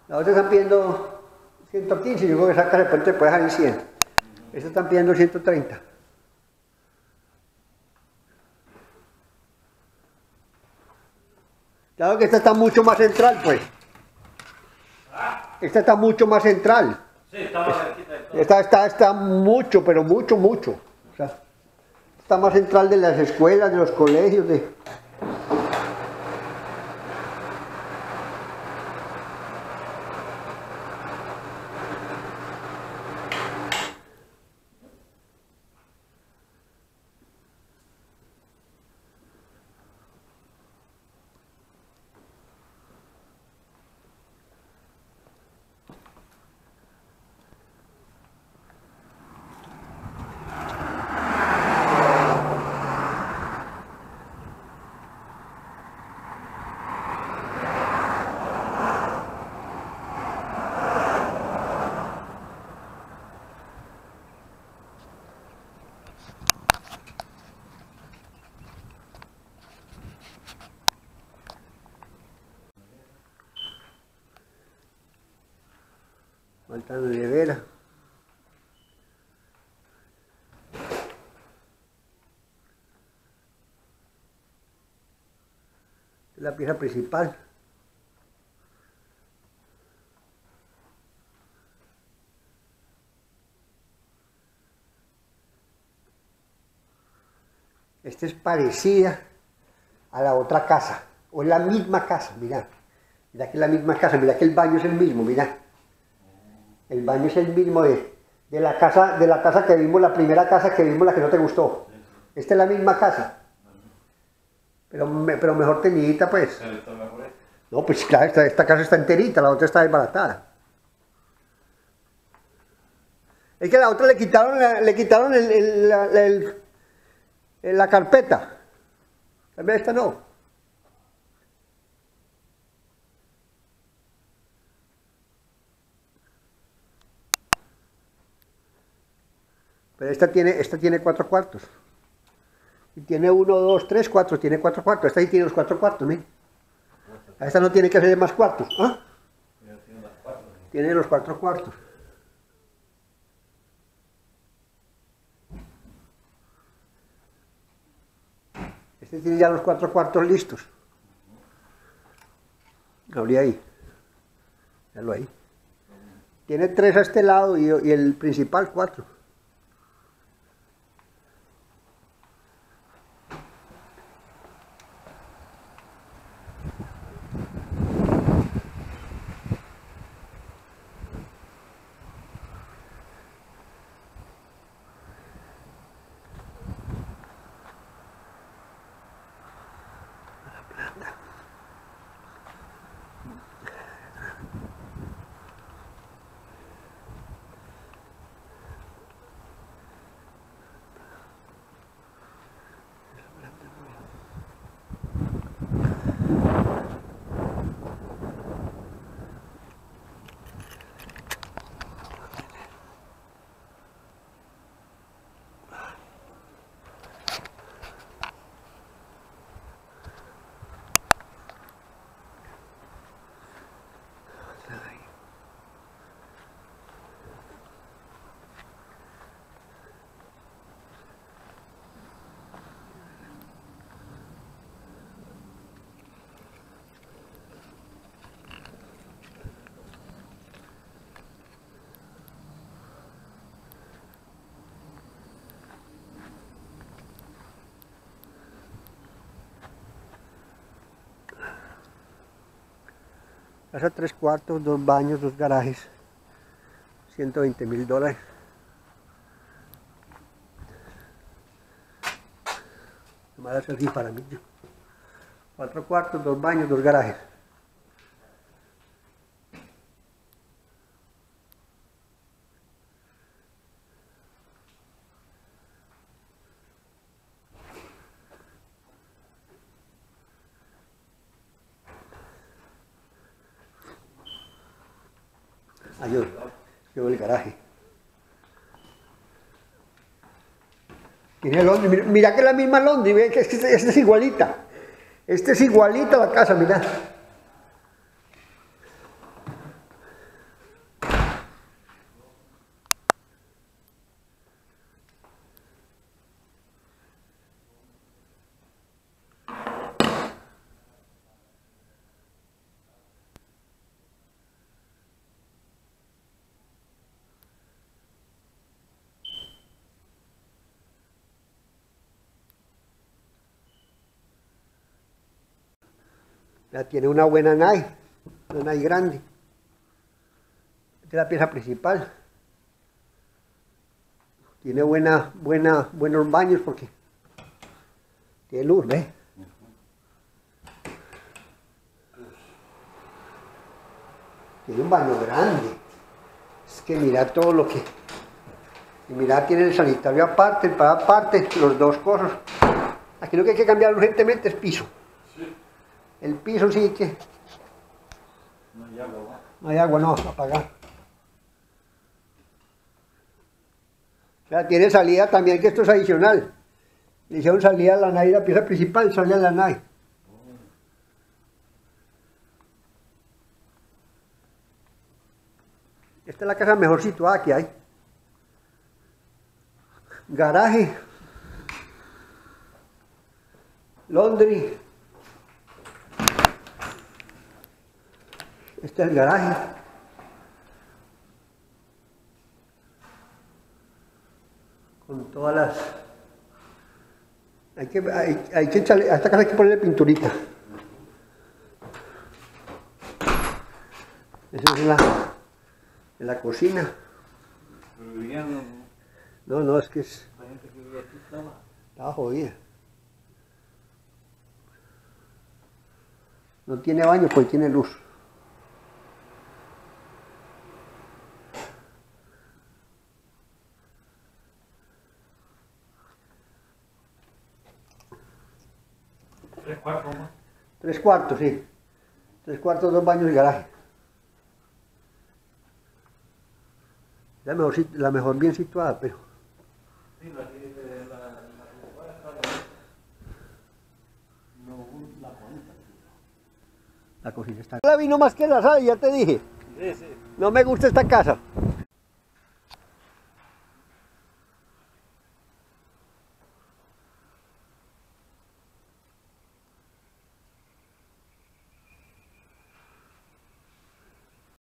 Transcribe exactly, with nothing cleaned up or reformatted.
La otra están pidiendo ciento quince, yo creo que esa casa de pronto se puede dejar en cien. Esta están pidiendo ciento treinta. Claro que esta está mucho más central, pues. Esta está mucho más central. Sí, está más cerquita de todo. Esta está, está mucho, pero mucho, mucho. O sea, está más central de las escuelas, de los colegios, de... Falta la nevera. Es la pieza principal. Esta es parecida a la otra casa, o es la misma casa, mira. Mira que es la misma casa, mira que el baño es el mismo, mira. El baño es el mismo de, de, la casa, de la casa que vimos, la primera casa que vimos, la que no te gustó. Esta es la misma casa. Pero, me, pero mejor tenidita, pues. No, pues claro, esta, esta casa está enterita, la otra está desbaratada. Es que a la otra le quitaron, la, le quitaron el, el, la, el, el, la carpeta. Tal vez esta no. Pero esta tiene, esta tiene cuatro cuartos. Y tiene uno, dos, tres, cuatro. Tiene cuatro cuartos. Esta sí tiene los cuatro cuartos, ¿sí? A esta no tiene que hacer más cuartos. ¿Ah? Tiene los cuatro cuartos. Este tiene ya los cuatro cuartos listos. Abrí ahí. Míralo ahí. Tiene tres a este lado y, y el principal cuatro. Casa tres cuartos, dos baños, dos garajes, ciento veinte mil dólares. Me va a hacer así para mí. Cuatro cuartos, dos baños, dos garajes. Ahí yo, yo el garaje. Tiene Londres, mira, mira que es la misma Londres, ve que esta es, es igualita. Esta es igualita a la casa, mira. Ya tiene una buena nave, una nave grande. Esta es la pieza principal. Tiene buena, buena, buenos baños porque tiene luz, ¿ves? Tiene un baño grande. Es que mira todo lo que... Y mira, tiene el sanitario aparte, el para aparte, los dos cosas. Aquí lo que hay que cambiar urgentemente es piso. Sí. El piso sí que... No hay agua, ¿va? No hay agua, no, apagar. O sea, tiene salida también, que esto es adicional. Le hicieron salida a la nave, la pieza principal sale a la nave. Esta es la casa mejor situada que hay. Garaje. Laundry. Este es el garaje. Con todas las... Hay que, hay, hay que echarle, a esta casa hay que ponerle pinturita. Esa es la, la cocina. Pero vivían, No, no, es que es... la gente que vivía aquí estaba. Estaba jodida. No tiene baño, pues tiene luz. Tres cuartos más. Tres cuartos, sí. Tres cuartos, dos baños y garaje. La mejor, sit- la mejor bien situada, pero... Sí, la que de la, la, la, no, la cuenta. La cocina está... La vino más que la sala, ya te dije. Sí, sí. No me gusta esta casa.